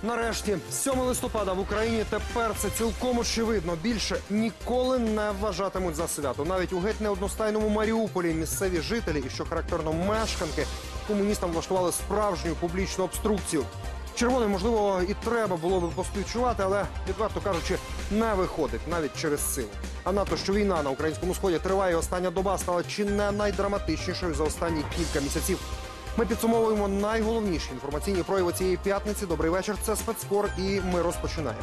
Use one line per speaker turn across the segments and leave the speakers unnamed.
Нарешті, 7 листопада в Україні тепер це цілком очевидно. Більше ніколи не вважатимуть за свято. Навіть у геть неодностайному Маріуполі місцеві жителі і, що характерно, мешканки комуністам влаштували справжню публічну обструкцію. Червоним, можливо, і треба було би поспівчувати, але, відверто кажучи, не виходить навіть через силу. А надто, що війна на українському сході триває, і остання доба стала чи не найдраматичнішою за останні кілька місяців. Ми підсумовуємо найголовніші інформаційні прояви цієї п'ятниці. Добрий вечір, це спецкор, і ми розпочинаємо.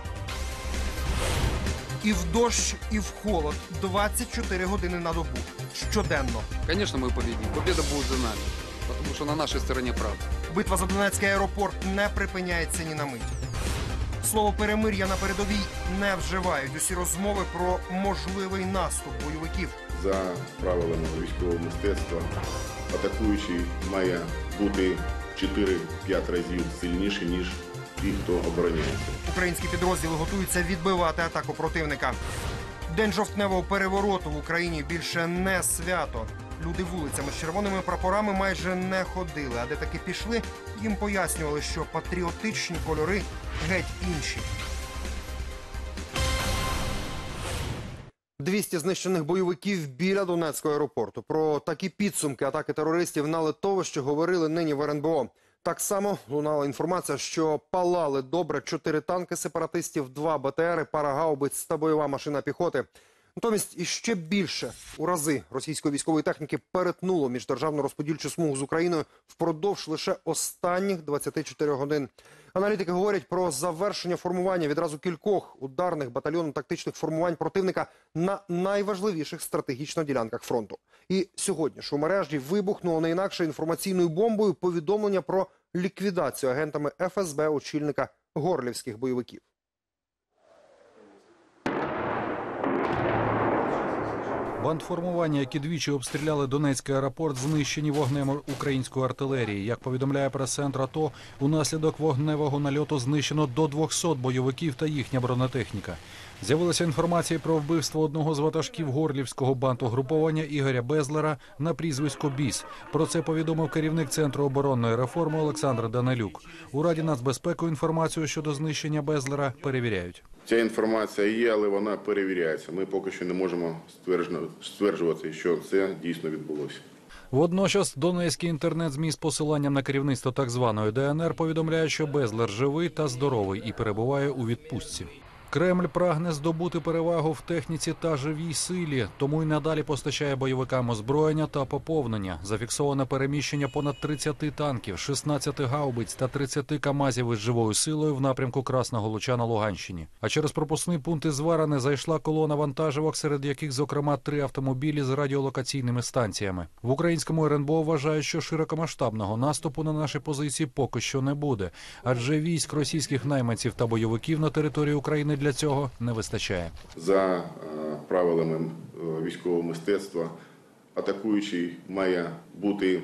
І в дощ, і в холод. 24 години на добу. Щоденно.
Конечно, мы победим. Победа будет за нами. Потому что на нашей стороне правда.
Битва за Донецький аеропорт не припиняється ні на мить. Слово перемир'я на передовій не вживають. Усі розмови про можливий наступ бойовиків.
За правилами військового мистецтва атакуючий має бути 4-5 разів сильніший, ніж ті, хто обороняється.
Українські підрозділи готуються відбивати атаку противника. День жовтневого перевороту в Україні більше не свято. Люди вулицями з червоними прапорами майже не ходили, а де таки пішли, їм пояснювали, що патріотичні кольори геть інші. 200 знищених бойовиків біля Донецького аеропорту. Про такі підсумки атаки терористів на литовище говорили нині в РНБО. Так само лунала інформація, що палали добре 4 танки сепаратистів, 2 БТРи, пара гаубиць та бойова машина піхоти. Натомість іще більше у рази російської військової техніки перетнуло міждержавну розподільчу смугу з Україною впродовж лише останніх 24 годин. Аналітики говорять про завершення формування відразу кількох ударних батальйонно-тактичних формувань противника на найважливіших стратегічних ділянках фронту. І сьогодні ж у мережі вибухнуло не інакше інформаційною бомбою повідомлення про ліквідацію агентами ФСБ очільника горлівських бойовиків.
Бандформування, які двічі обстріляли Донецький аеропорт, знищені вогнем української артилерії. Як повідомляє прес-центр АТО, унаслідок вогневого нальоту знищено до 200 бойовиків та їхня бронетехніка. З'явилася інформація про вбивство одного з ватажків горлівського бандугруповання Ігоря Безлера на прізвисько Біс. Про це повідомив керівник Центру оборонної реформи Олександр Данилюк. У Раді нацбезпеки інформацію щодо знищення Безлера перевіряють.
Ця інформація є, але вона перевіряється. Ми поки що не можемо стверджувати, що це дійсно відбулося.
Водночас донецький інтернет-ЗМІ з посиланням на керівництво так званої ДНР повідомляє, що Безлер живий та здоровий і перебуває у відпустці. Кремль прагне здобути перевагу в техніці та живій силі, тому й надалі постачає бойовикам озброєння та поповнення. Зафіксоване переміщення понад 30 танків, 16 гаубиць та 30 КАМАЗів із живою силою в напрямку Красного Луча на Луганщині. А через пропускний пункт із Варани зайшла колона вантажівок, серед яких, зокрема, 3 автомобілі з радіолокаційними станціями. В українському РНБО вважають, що широкомасштабного наступу на наші позиції поки що не буде, адже військ російських найманців та бойовиків на території України для цього не вистачає.
За правилами військового мистецтва атакуючий має бути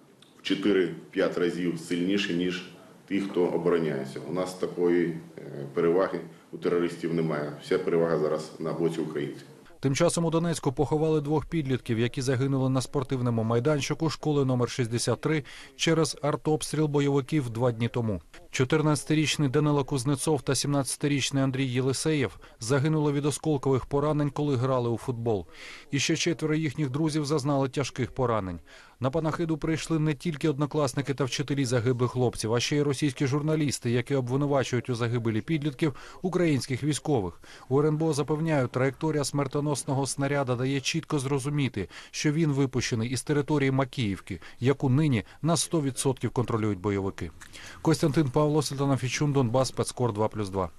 в 4-5 разів сильніший, ніж ті, хто обороняється. У нас такої переваги у терористів немає. Вся перевага зараз на боці українців.
Тим часом у Донецьку поховали 2 підлітків, які загинули на спортивному майданчику школи номер 63 через артобстріл бойовиків 2 дні тому. 14-річний Данило Кузнецов та 17-річний Андрій Єлисеєв загинули від осколкових поранень, коли грали у футбол. І ще 4 їхніх друзів зазнали тяжких поранень. На панахиду прийшли не тільки однокласники та вчителі загиблих хлопців, а ще й російські журналісти, які обвинувачують у загибелі підлітків українських військових. У РНБО запевняють, траєкторія смертоносного снаряда дає чітко зрозуміти, що він випущений із території Макіївки, яку нині на 100% контролюють бойовики. Костянтин Павло, Світлана Фічун, Донбас, спецкор 2+2.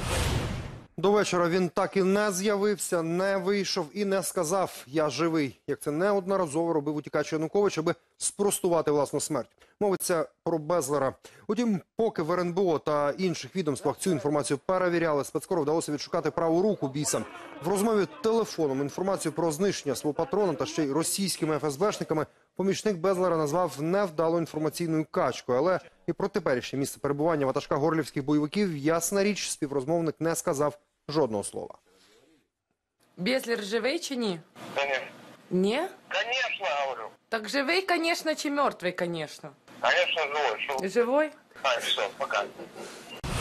До вечора він так і не з'явився, не вийшов і не сказав «я живий», як це неодноразово робив утікач Янукович, аби спростувати власну смерть. Мовиться про Безлера. Утім, поки в РНБО та інших відомствах цю інформацію перевіряли, спецкору вдалося відшукати праву руку Біса. В розмові телефоном інформацію про знищення свого патрона та ще й російськими ФСБшниками помічник Безлера назвав невдалою інформаційною качкою. Але і про теперішнє місце перебування ватажка горлівських бойовиків, ясна річ, співрозмовник не сказав жодного слова.
Безлер живий чи ні?
Конечно.
Ні?
Конечно, говорю.
Так живий, конечно, чи мертвий, конечно?
Конечно, живой. Шо?
Живой?
Все, пока.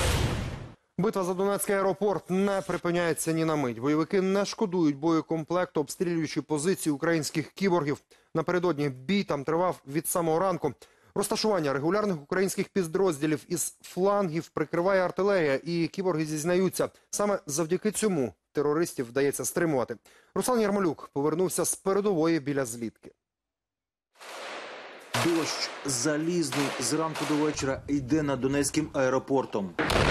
Битва за Донецький аеропорт не припиняється ні на мить. Бойовики не шкодують боєкомплекту, обстрілюючи позиції українських кіборгів. Напередодні бій там тривав від самого ранку. Розташування регулярних українських підрозділів із флангів прикриває артилерія, і кіборги зізнаються, саме завдяки цьому терористів вдається стримувати. Руслан Ярмолюк повернувся з передової біля злітки.
Дощ залізний зранку до вечора йде над Донецьким аеропортом.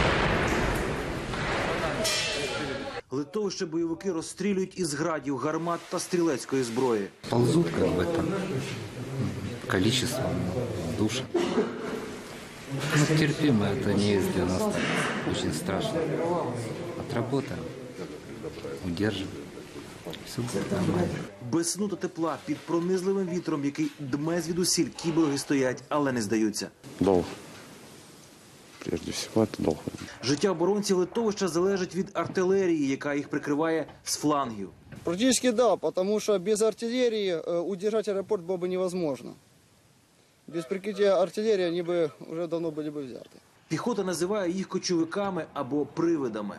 Литовище бойовики розстрілюють із градів, гармат та стрілецької зброї.
Ползут как бы там количество душ. Ну, терпимо, это не из 90. Очень страшно. Отработаем, удержим. Все будет нормально.
Без сну та тепла, під пронизливим вітром, який дме звідусіль, кіборги стоять, але не здаються.
Долг. Прежде всего, это долг.
Життя оборонців литовища залежить від артилерії, яка їх прикриває з флангів.
Практически да, потому что без артиллерии удержать аэропорт было бы невозможно. Без прикрытия артиллерии они бы уже давно были бы взяты.
Піхота називає їх кочовиками або привидами.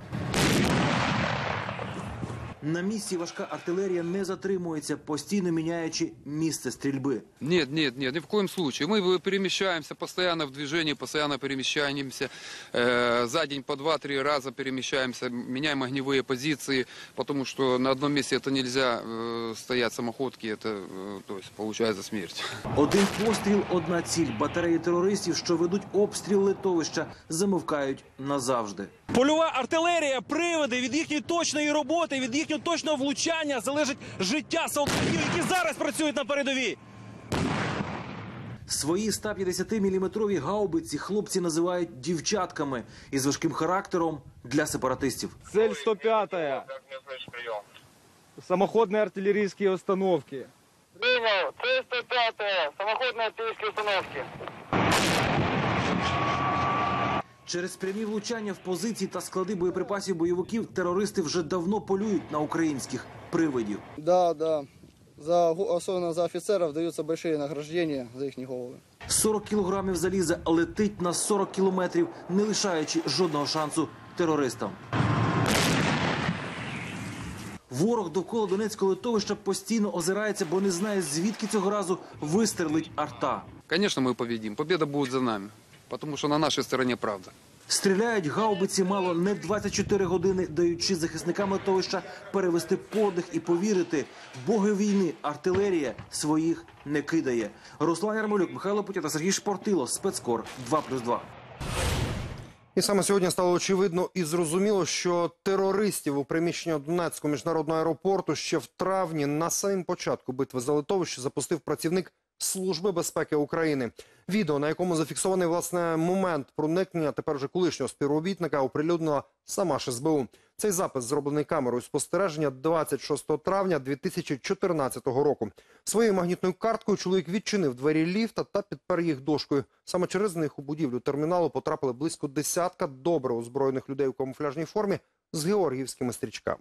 На місці важка артилерія не затримується, постійно міняючи місце стрільби.
Нет, ни в коем случае. Мы перемещаемся постоянно в движении, постоянно перемещаемся. За день по 2-3 раза перемещаемся, меняем огневые позиции, потому что на одном месте это нельзя стоять самоходки, это то есть, получается смерть.
Один постріл, одна ціль. Батареї терористів, що ведуть обстріл литовища, замовкають назавжди.
Польова артилерія, привиди, від їхньої точної роботи, від їхнього точного влучання залежить життя солдатів, які зараз працюють на передовій.
Свої 150-мм гаубиці хлопці називають дівчатками із важким характером для сепаратистів.
Цель 105-я. Самоходные артиллерийские установки.
Принял. Цель 105-я. Самоходные артиллерийские установки.
Через прямі влучання в позиції та склади боєприпасів бойовиків терористи вже давно полюють на українських привидів.
Да. Особенно за офицеров даются большие награждения за их головы.
40 кілограмів заліза летить на 40 кілометрів, не лишаючи жодного шансу терористам. Ворог довкола Донецького литовища постійно озирається, бо не знає, звідки цього разу вистрелить арта.
Конечно, мы победим. Победа будет за нами, потому что на нашей стороне правда.
Стріляють гаубиці мало не 24 години, даючи захисникам литовища перевести подих і повірити, боги війни, артилерія своїх не кидає. Руслан Ярмолюк, Михайло Путя та Сергій Шпортило. Спецкор 2+2.
І саме сьогодні стало очевидно і зрозуміло, що терористів у приміщенні Донецького міжнародного аеропорту ще в травні на самому початку битви за литовище запустив працівник Служби безпеки України. Відео, на якому зафіксований, власне, момент проникнення тепер вже колишнього співробітника, оприлюднила сама ж СБУ. Цей запис зроблений камерою спостереження 26 травня 2014 року. Своєю магнітною карткою чоловік відчинив двері ліфта та підпер їх дошкою. Саме через них у будівлю терміналу потрапили близько десятка добре озброєних людей у камуфляжній формі з георгіївськими стрічками.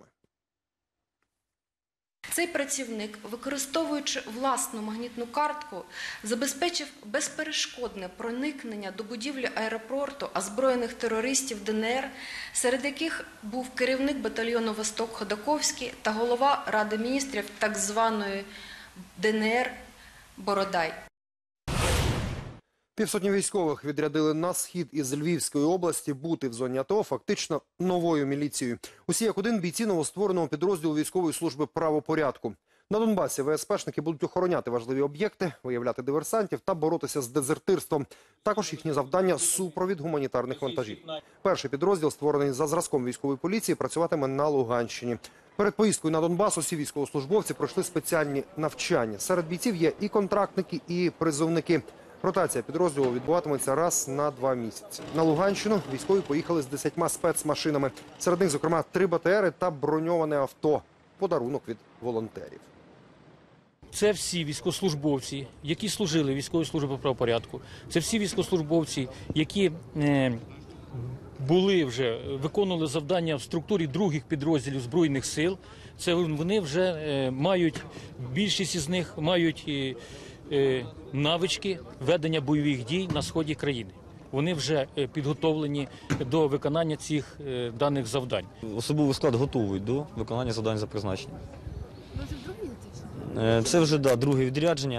Цей працівник, використовуючи власну магнітну картку, забезпечив безперешкодне проникнення до будівлі аеропорту озброєних терористів ДНР, серед яких був керівник батальйону «Восток» Ходаковський та голова Ради міністрів так званої ДНР Бородай.
Півсотні військових відрядили на схід із Львівської області бути в зоні АТО фактично новою міліцією. Усі як один бійці новоствореного підрозділу військової служби правопорядку. На Донбасі ВСПшники будуть охороняти важливі об'єкти, виявляти диверсантів та боротися з дезертирством. Також їхні завдання – супровід гуманітарних вантажів. Перший підрозділ, створений за зразком військової поліції, працюватиме на Луганщині. Перед поїздкою на Донбас усі військовослужбовці пройшли спеціальні навчання. Серед бійців є і контрактники, і призовники. Ротація підрозділу відбуватиметься раз на 2 місяці. На Луганщину військові поїхали з 10 спецмашинами. Серед них, зокрема, 3 БТРи та броньоване авто. Подарунок від волонтерів.
Це всі військовослужбовці, які служили в військовій службі правопорядку. Це всі військовослужбовці, які виконували завдання в структурі других підрозділів Збройних сил. Це вони вже мають, більшість із них мають навички ведення бойових дій на сході країни.
вони вже підготовлені до виконання цих даних завдань.
Особовий склад готовий до виконання завдань за призначенням. Це вже друге відрядження.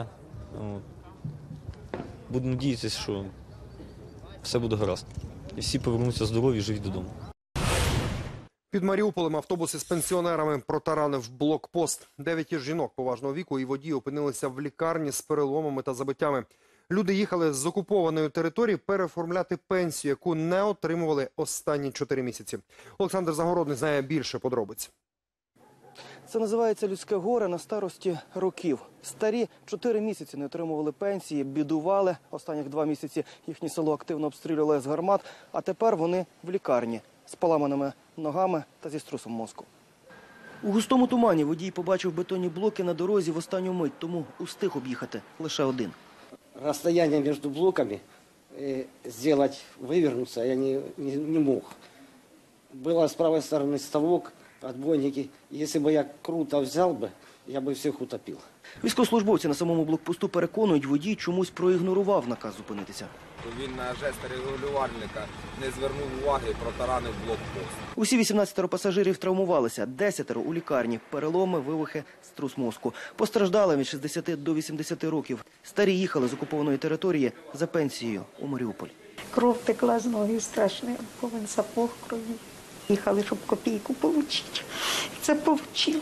Буду надіятися, що все буде гаразд. І всі повернуться здорові, живі додому.
Під Маріуполем автобус із пенсіонерами протаранив блокпост. 9 жінок поважного віку і водії опинилися в лікарні з переломами та забиттями. Люди їхали з окупованої території переоформляти пенсію, яку не отримували останні 4 місяці. Олександр Загородний знає більше подробиць.
Це називається людське горе на старості років. Старі 4 місяці не отримували пенсії, бідували. Останніх 2 місяці їхнє село активно обстрілювали з гармат, а тепер вони в лікарні з поламаними ногами та зі струсом мозку. У густому тумані водій побачив бетонні блоки на дорозі в останню мить, тому устиг об'їхати лише один.
Расстояние между блоками сделать, вывернуться я не мог. Было с правой стороны ставок, отбойники. Если бы я круто взял бы, я бы всех утопил.
Військовослужбовці на самому блокпосту переконують, водій чомусь проігнорував наказ зупинитися.
Він на жест регулювальника не звернув уваги, протаранив блокпост.
Усі 18 пасажирів травмувалися, 10 у лікарні, переломи, вивихи, струс мозку. Постраждали від 60 до 80 років. Старі їхали з окупованої території за пенсією у Маріуполь.
Кров текла з ноги страшно, повен сапог крові. Їхали, щоб копійку отримати. Це отримали.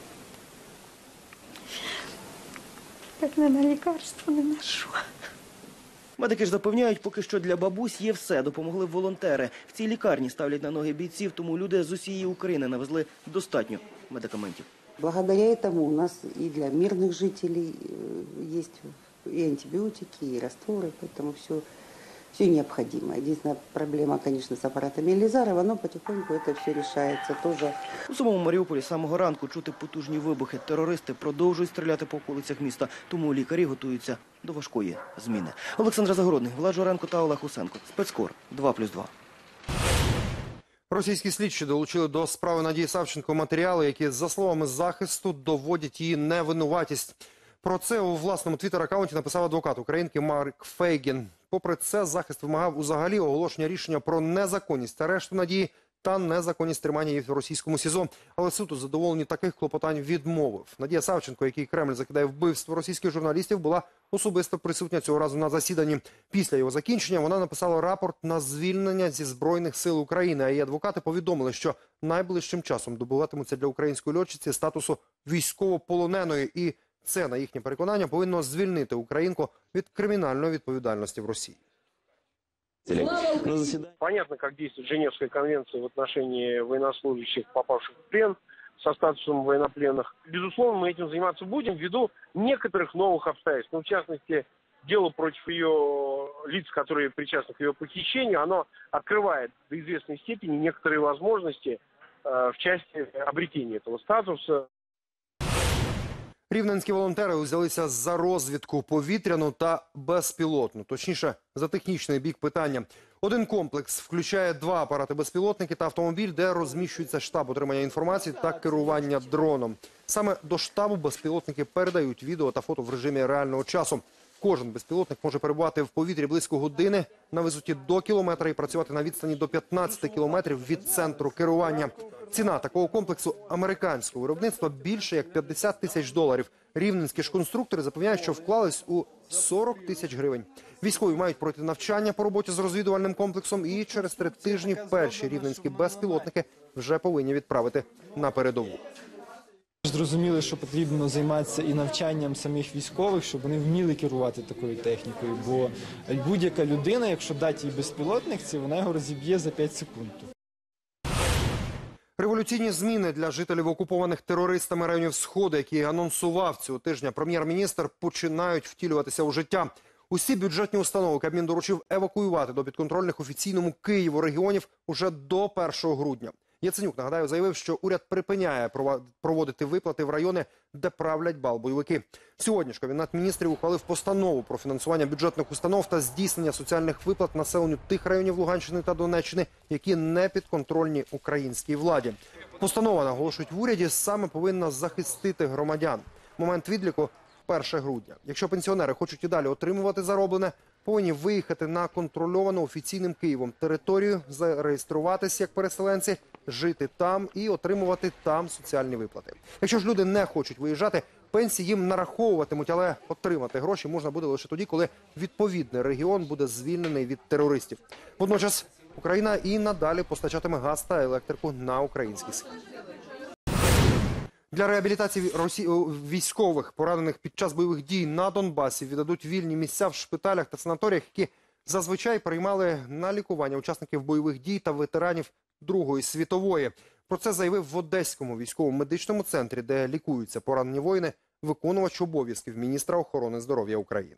Так не на лікарство, не на що.
Медики ж запевняють, поки що для бабусь є все. Допомогли волонтери. В цій лікарні ставлять на ноги бійців, тому люди з усієї України навезли достатньо медикаментів.
Благодаря этому у нас и для мирных жителей есть и антибиотики, и растворы, поэтому все необходимо. Единственная проблема, конечно, с аппаратами Елизарова, но потихоньку это все решается тоже.
У самому Маріуполі з самого ранку чути потужні вибухи. Терористи продовжують стріляти по околицях міста, тому лікарі готуються до важкої зміни. Олександр Загородний, Влад Журенко та Олег Усенко. Спецкор 2+2.
Російські слідчі долучили до справи Надії Савченко матеріали, які, за словами захисту, доводять її невинуватість. Про це у власному твіттер-аккаунті написав адвокат українки Марк Фейгін. Попри це, захист вимагав узагалі оголошення рішення про незаконність арешту Надії та незаконність тримання її в російському СІЗО. Але суд у задоволенні таких клопотань відмовив. Надія Савченко, який Кремль закидає вбивство російських журналістів, була особисто присутня цього разу на засіданні. Після його закінчення вона написала рапорт на звільнення зі Збройних сил України. А її адвокати повідомили, що найближчим часом добуватимуться для української льотчиці статусу військовополоненої. І це, на їхнє переконання, повинно звільнити українку від кримінальної відповідальності в Росії.
Понятно, как действует Женевская конвенция в отношении военнослужащих, попавших в плен, со статусом военнопленных. Безусловно, мы этим заниматься будем ввиду некоторых новых обстоятельств. Ну, в частности, дело против ее лиц, которые причастны к ее похищению, оно открывает до известной степени некоторые возможности в части обретения этого статуса.
Рівненські волонтери взялися за розвідку повітряну та безпілотну, точніше, за технічний бік питання. Один комплекс включає 2 апарати-безпілотники та автомобіль, де розміщується штаб отримання інформації та керування дроном. Саме до штабу безпілотники передають відео та фото в режимі реального часу. Кожен безпілотник може перебувати в повітрі близько години на висоті до кілометра і працювати на відстані до 15 кілометрів від центру керування. Ціна такого комплексу американського виробництва більше як $50 тисяч. Рівненські ж конструктори запевняють, що вклались у 40 тисяч гривень. Військові мають пройти навчання по роботі з розвідувальним комплексом і через 3 тижні перші рівненські безпілотники вже повинні відправити на передову.
Зрозуміли, що потрібно займатися і навчанням самих військових, щоб вони вміли керувати такою технікою. Бо будь-яка людина, якщо дати їй безпілотник, вона його розіб'є за 5 секунд.
Революційні зміни для жителів окупованих терористами районів Сходу, які анонсував цього тижня прем'єр-міністр, починають втілюватися у життя. Усі бюджетні установи Кабмін доручив евакуювати до підконтрольних офіційному Києву регіонів уже до 1 грудня. Яценюк, нагадаю, заявив, що уряд припиняє проводити виплати в райони, де правлять бал-бойовики. Сьогодні ж Кабінет міністрів ухвалив постанову про фінансування бюджетних установ та здійснення соціальних виплат населенню тих районів Луганщини та Донеччини, які не підконтрольні українській владі. Постанова, наголошують в уряді, саме повинна захистити громадян. Момент відліку – 1 грудня. Якщо пенсіонери хочуть і далі отримувати зароблене, повинні виїхати на контрольовану офіційним Києвом територію, зареєструватися як переселенці, жити там і отримувати там соціальні виплати. Якщо ж люди не хочуть виїжджати, пенсії їм нараховуватимуть, але отримати гроші можна буде лише тоді, коли відповідний регіон буде звільнений від терористів. Водночас Україна і надалі постачатиме газ та електрику на український схід. Для реабілітації військових, поранених під час бойових дій на Донбасі, віддадуть вільні місця в шпиталях та санаторіях, які зазвичай приймали на лікування учасників бойових дій та ветеранів Другої світової. Про це заявив в Одеському військовому медичному центрі, де лікуються поранені воїни, виконувач обов'язків міністра охорони здоров'я України.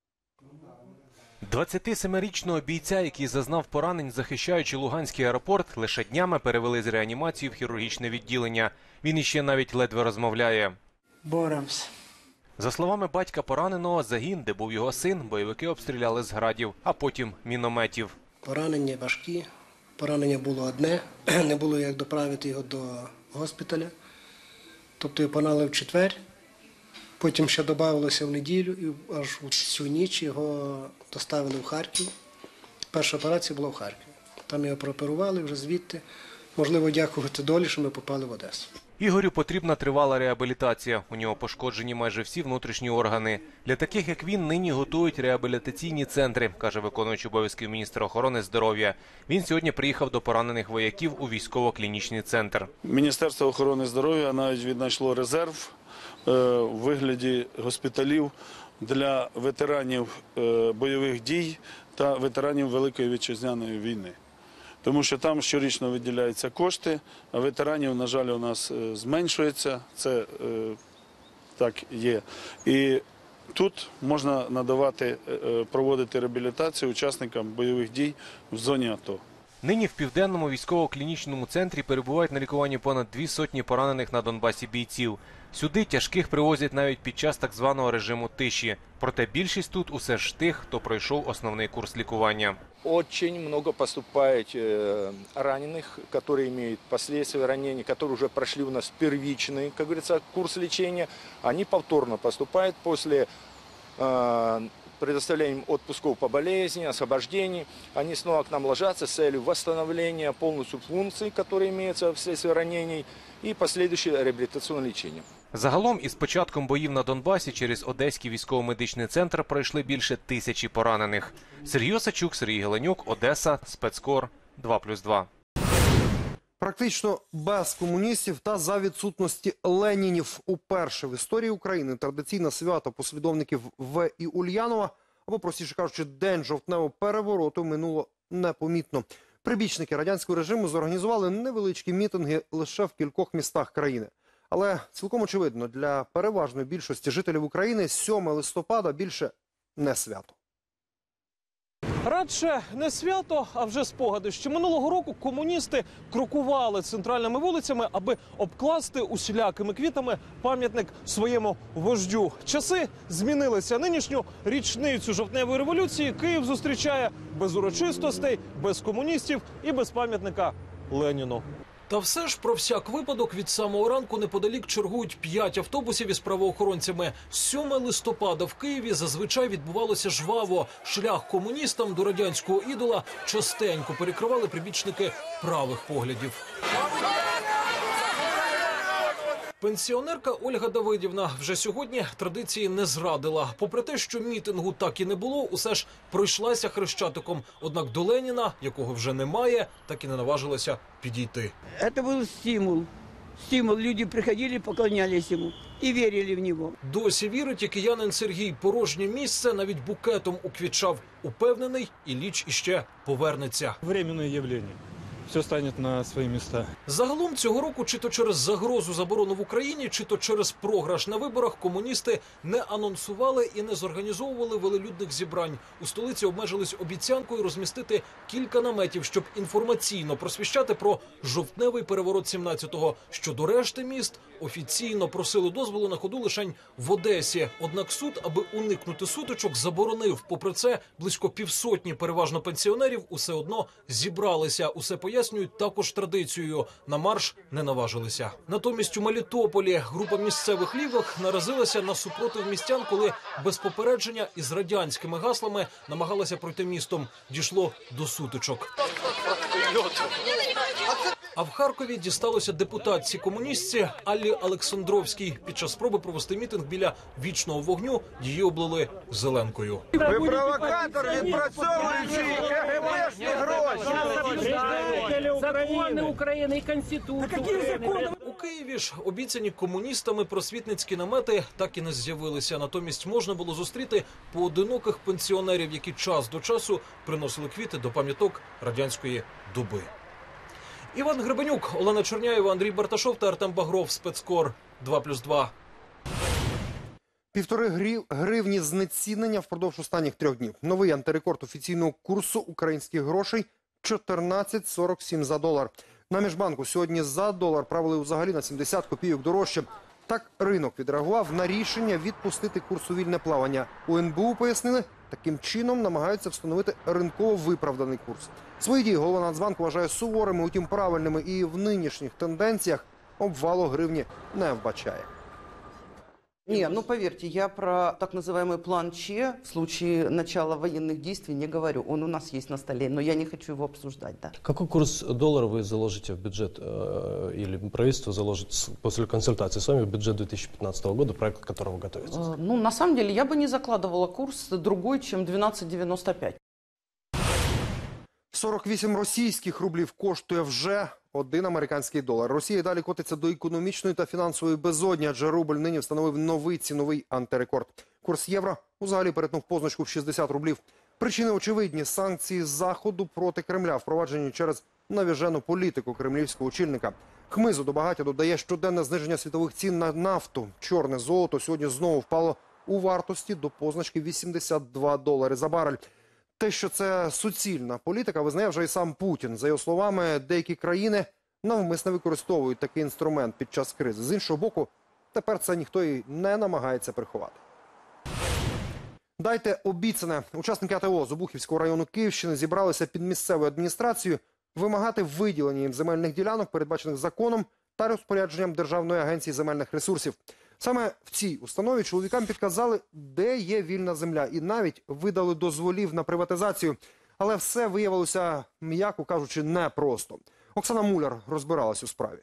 27-річного бійця, який зазнав поранень, захищаючи Луганський аеропорт, лише днями перевели з реанімації в хірургічне відділення. Він іще навіть ледве розмовляє.
Боремось.
За словами батька пораненого, загін, де був його син, бойовики обстріляли з градів, а потім мінометів.
Поранення важкі. Поранення було одне. Не було як доправити його до госпіталя. Тобто його погнали в четвер. Потім ще додавалося в неділю, і аж у цю ніч його доставили в Харків. Перша операція була в Харкові. Там його прооперували вже звідти. Можливо, дякувати долі, що ми попали в Одесу.
Ігорю потрібна тривала реабілітація. У нього пошкоджені майже всі внутрішні органи. Для таких, як він, нині готують реабілітаційні центри, каже виконуючий обов'язків міністра охорони здоров'я. Він сьогодні приїхав до поранених вояків у військово-клінічний центр.
Міністерство охорони здоров'я навіть віднайшло резерв у вигляді госпіталів для ветеранів бойових дій та ветеранів Великої Вітчизняної війни. Тому що там щорічно виділяються кошти, а ветеранів, на жаль, у нас зменшується, це так є. І тут можна проводити реабілітацію учасникам бойових дій в зоні АТО.
Нині в Південному військово-клінічному центрі перебувають на лікуванні понад 200 поранених на Донбасі бійців. Сюди тяжких привозять навіть під час так званого режиму тиші. Проте більшість тут усе ж тих, хто пройшов основний курс лікування.
Очень много поступает раненых, которые имеют последствия ранений, которые уже прошли у нас первичный, как говорится, курс лечения. Они повторно поступают после предоставления отпусков по болезни, освобождений. Они снова к нам ложатся с целью восстановления полностью функций, которые имеются вследствие ранений, и последующее реабилитационное лечение.
Загалом із початком боїв на Донбасі через Одеський військово-медичний центр пройшли більше 1000 поранених. Сергій Осадчук, Сергій Геленюк, Одеса, Спецкор, 2+2.
Практично без комуністів та за відсутності Ленінів. Уперше в історії України традиційне свято послідовників В. і Ульянова, або, простіше кажучи, День жовтневого перевороту, минуло непомітно. Прибічники радянського режиму зорганізували невеличкі мітинги лише в кількох містах країни. Але цілком очевидно, для переважної більшості жителів України 7 листопада більше не свято.
Радше не свято, а вже спогади. Ще минулого року комуністи крокували центральними вулицями, аби обкласти усілякими квітами пам'ятник своєму вождю. Часи змінилися. Нинішню річницю жовтневої революції Київ зустрічає без урочистостей, без комуністів і без пам'ятника Леніну. Та все ж про всяк випадок від самого ранку неподалік чергують 5 автобусів із правоохоронцями. 7 листопада в Києві зазвичай відбувалося жваво. Шлях комуністам до радянського ідола частенько перекривали прибічники правих поглядів. Пенсіонерка Ольга Давидівна вже сьогодні традиції не зрадила. Попри те, що мітингу так і не було, усе ж пройшлася Хрещатиком. Однак до Леніна, якого вже немає, так і не наважилася підійти.
Це був стимул. Стимул. Люди приходили, поклонялись йому і вірили в нього.
Досі вірить і киянин Сергій. Порожнє місце навіть букетом уквітчав. Упевнений, Ілліч іще повернеться.
Временне явлення. Все стане на свої місця.
Загалом цього року чи то через загрозу заборони в Україні, чи то через програш на виборах комуністи не анонсували і не зорганізовували велелюдних зібрань. У столиці обмежились обіцянкою розмістити кілька наметів, щоб інформаційно просвіщати про жовтневий переворот 17-го. Щодо решти міст, офіційно просили дозволу на ходу лишень в Одесі. Однак суд, аби уникнути сутичок, заборонив. Попри це, близько півсотні переважно пенсіонерів усе одно зібралися. Усе пояснюють також традицією. На марш не наважилися. Натомість у Мелітополі група місцевих лівих наразилася на супротив містян, коли без попередження із радянськими гаслами намагалася пройти містом. Дійшло до сутичок. А в Харкові дісталося депутатці-комуністці Аллі Олександровській. Під час спроби провести мітинг біля вічного вогню її облили зеленкою.
Ви провокатор, відпрацьовуючий КГБшні гроші.
Закони України і Конституцію.
У Києві ж обіцяні комуністами просвітницькі намети так і не з'явилися. Натомість можна було зустріти поодиноких пенсіонерів, які час до часу приносили квіти до пам'яток радянської доби. Іван Гребенюк, Олена Черняєва, Андрій Барташов та Артем Багров. Спецкор 2+2.
1,5 гривні знецінення впродовж останніх 3 днів. Новий антирекорд офіційного курсу українських грошей – 14,47 за долар. На Міжбанку сьогодні за долар правили взагалі на 70 копійок дорожче. Так ринок відреагував на рішення відпустити курс у вільне плавання. У НБУ пояснили, таким чином намагаються встановити ринково виправданий курс. Свої дії голова Нацбанку вважає суворими, утім правильними, і в нинішніх тенденціях обвалу гривні не вбачає.
Не, ну поверьте, я про так называемый план Ч в случае начала военных действий не говорю. Он у нас есть на столе, но я не хочу его обсуждать. Да.
Какой курс доллара вы заложите в бюджет, или правительство заложит после консультации с вами в бюджет 2015 года, проект к которому готовится?
Ну, на самом деле, я бы не закладывала курс другой, чем 12,95.
48 російських рублів коштує вже 1 американський долар. Росія далі котиться до економічної та фінансової безодні, адже рубль нині встановив новий ціновий антирекорд. Курс євро взагалі перетнув позначку в 60 рублів. Причини очевидні – санкції Заходу проти Кремля, впроваджені через навіжену політику кремлівського очільника. Хмизу до багаття додає щоденне зниження світових цін на нафту. Чорне золото сьогодні знову впало у вартості до позначки $82 за барель. Те, що це суцільна політика, визнає вже і сам Путін. За його словами, деякі країни навмисно використовують такий інструмент під час кризи. З іншого боку, тепер це ніхто і не намагається приховати. Дайте обіцяне. Учасники АТО з Обухівського району Київщини зібралися під місцевою адміністрацією вимагати виділення їм земельних ділянок, передбачених законом та розпорядженням Державної агенції земельних ресурсів. Саме в цій установі чоловікам підказали, де є вільна земля, і навіть видали дозволів на приватизацію. Але все виявилося, м'яко кажучи, непросто. Оксана Муляр розбиралась у справі.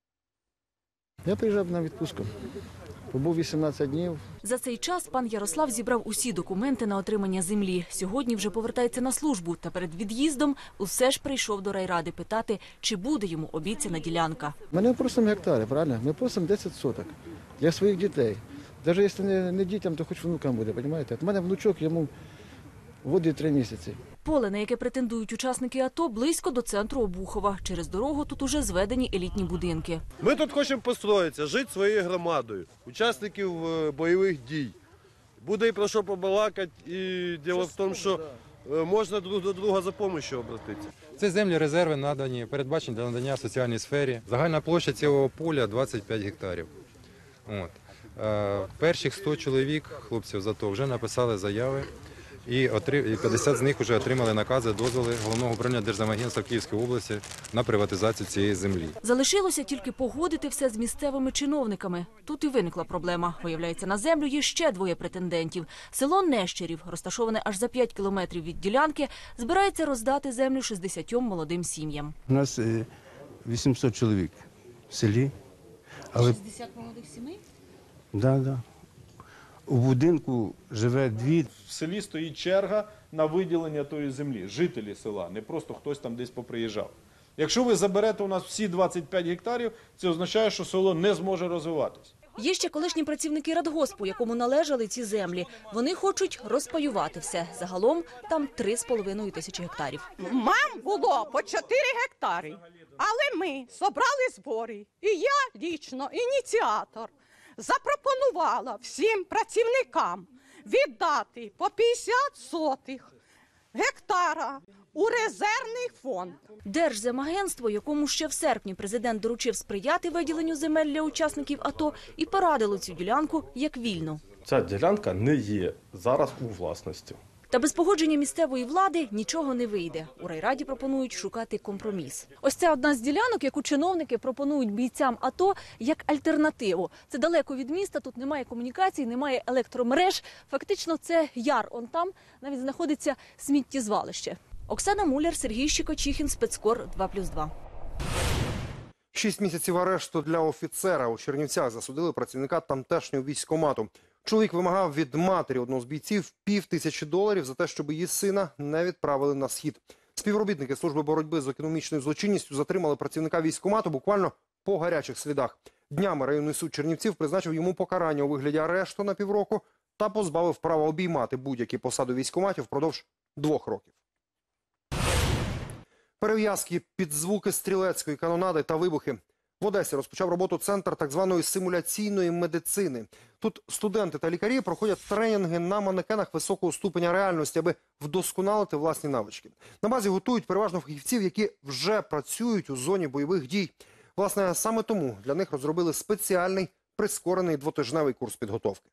Я приїжджав на відпустку. Побув 18 днів.
За цей час пан Ярослав зібрав усі документи на отримання землі. Сьогодні вже повертається на службу. Та перед від'їздом усе ж прийшов до райради питати, чи буде йому обіцяна ділянка.
Ми не просимо гектари, правильно? Ми просимо 10 соток для своїх дітей. Навіть якщо не дітям, то хоч внукам буде, розумієте? У мене внучок, йому воді 3 місяці.
Поле, на яке претендують учасники АТО, близько до центру Обухова. Через дорогу тут уже зведені елітні будинки.
Ми тут хочемо построїтися, жити своєю громадою, учасників бойових дій. Буде і про що побалакати, і діло в тому, що можна друг до друга за допомогою обратитися.
Це землі резерви надані, передбачені для надання соціальній сфері. Загальна площа цього поля 25 гектарів. От. Перших 100 чоловік, хлопців з АТО, вже написали заяви. І 50 з них вже отримали накази, дозволи Головного управління Держземагентства Київської області на приватизацію цієї землі.
Залишилося тільки погодити все з місцевими чиновниками. Тут і виникла проблема. Виявляється, на землю є ще 2 претендентів. Село Нещерів, розташоване аж за 5 кілометрів від ділянки, збирається роздати землю 60 молодим сім'ям.
У нас 800 чоловік в селі. Але...
60 молодих сімей?
Так, так. У будинку живе 2.
В селі стоїть черга на виділення тої землі, жителі села, не просто хтось там десь поприїжджав. Якщо ви заберете у нас всі 25 гектарів, це означає, що село не зможе розвиватися.
Є ще колишні працівники радгоспу, якому належали ці землі. Вони хочуть розпаювати все. Загалом там 3,5 тисячі гектарів.
Мам було по 4 гектари, але ми зібрали збори. І я лічно, ініціатор, запропонувала всім працівникам віддати по 50 сотих гектара у резервний фонд.
Держземагентство, якому ще в серпні президент доручив сприяти виділенню земель для учасників АТО, і порадило цю ділянку як вільну.
Ця ділянка не є зараз у власності.
Та без погодження місцевої влади нічого не вийде. У райраді пропонують шукати компроміс. Ось це одна з ділянок, яку чиновники пропонують бійцям АТО як альтернативу. Це далеко від міста, тут немає комунікацій, немає електромереж. Фактично це яр. Он там навіть знаходиться сміттєзвалище. Оксана Муляр, Сергій Щекочихін, Спецкор 2+2.
6 місяців арешту для офіцера. У Чернівцях засудили працівника тамтешнього військкомату. Чоловік вимагав від матері одного з бійців $5000 за те, щоб її сина не відправили на схід. Співробітники служби боротьби з економічною злочинністю затримали працівника військкомату буквально по гарячих слідах. Днями районний суд Чернівців призначив йому покарання у вигляді арешту на півроку та позбавив права обіймати будь-які посади у військкоматі впродовж 2 років. Перев'язки під звуки стрілецької канонади та вибухи. В Одесі розпочав роботу центр так званої симуляційної медицини. Тут студенти та лікарі проходять тренінги на манекенах високого ступеня реальності, аби вдосконалити власні навички. На базі готують переважно фахівців, які вже працюють у зоні бойових дій. Власне, саме тому для них розробили спеціальний прискорений 2-тижневий курс підготовки.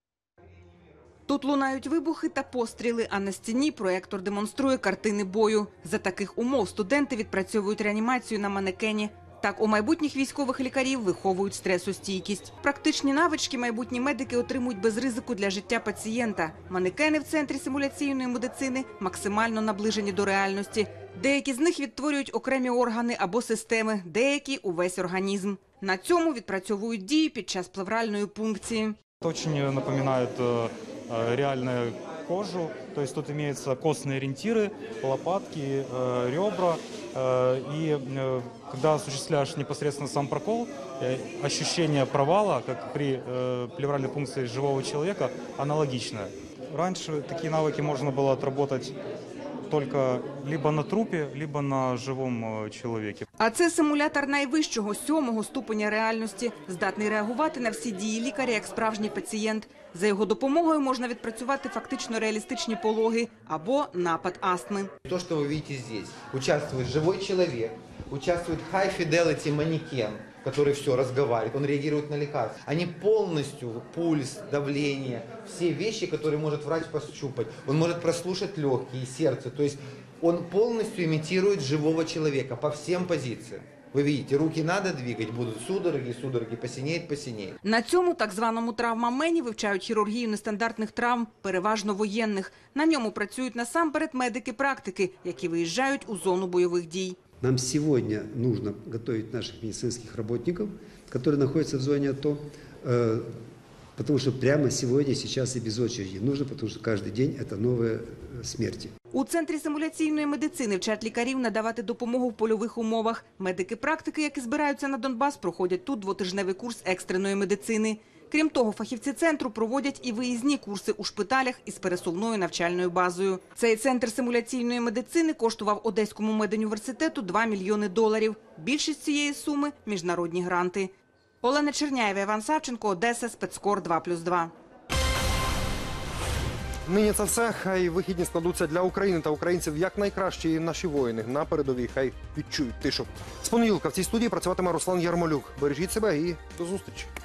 Тут лунають вибухи та постріли, а на стіні проєктор демонструє картини бою. За таких умов студенти відпрацьовують реанімацію на манекені. Так у майбутніх військових лікарів виховують стресостійкість. Практичні навички майбутні медики отримують без ризику для життя пацієнта. Манекени в центрі симуляційної медицини максимально наближені до реальності. Деякі з них відтворюють окремі органи або системи, деякі – увесь організм. На цьому відпрацьовують дії під час плевральної пункції.
Очень напоминает реальную кожу, то есть тут имеются костные ориентиры, лопатки, ребра, и когда осуществляешь непосредственно сам прокол, ощущение провала, как при плевральной пункции живого человека, аналогичное. Раньше такие навыки можно было отработать только либо на трупі, либо на живому чоловіку.
А це симулятор найвищого 7-го ступеня реальності, здатний реагувати на всі дії лікаря як справжній пацієнт. За його допомогою можна відпрацювати фактично реалістичні пологи або напад астми.
То, що ви бачите тут, участвує живий чоловік, участвует high-fidelity манекен, который все разговаривает, он реагирует на лекарства. Они полностью, пульс, давление, все вещи, которые может врач пощупать. Он может прослушать легкие, сердце. То есть он полностью имитирует живого человека по всем позициям. Ви бачите, руки треба двигати, будуть судороги, посинеє.
На цьому так званому травмамені вивчають хірургію нестандартних травм, переважно воєнних. На ньому працюють насамперед медики-практики, які виїжджають у зону бойових дій.
Нам сегодня нужно готовить наших медицинских работников, которые находятся в зоне АТО, потому что прямо сегодня, сейчас и без очереди нужно, потому что каждый день это новые смерти.
У Центрі симуляційної медицини вчать лікарів надавати допомогу в польових умовах. Медики-практики, які збираються на Донбас, проходять тут 2-тижневий курс екстреної медицини. Крім того, фахівці центру проводять і виїзні курси у шпиталях із пересувною навчальною базою. Цей центр симуляційної медицини коштував Одеському медуніверситету $2 мільйони. Більшість цієї суми – міжнародні гранти. Олена Черняєва, Іван Савченко, Одеса, Спецкор 2+2.
Нині це все. Хай вихідні складуться для України та українців якнайкраще, і наші воїни на передовій хай відчують тишу. З понеділка в цій студії працюватиме Руслан Ярмолюк. Бережіть себе і до зустрічі.